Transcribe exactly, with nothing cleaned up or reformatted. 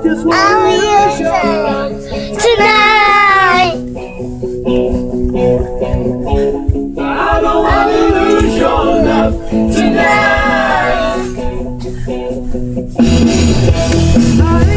I will listen tonight. I don't wanna lose your love tonight.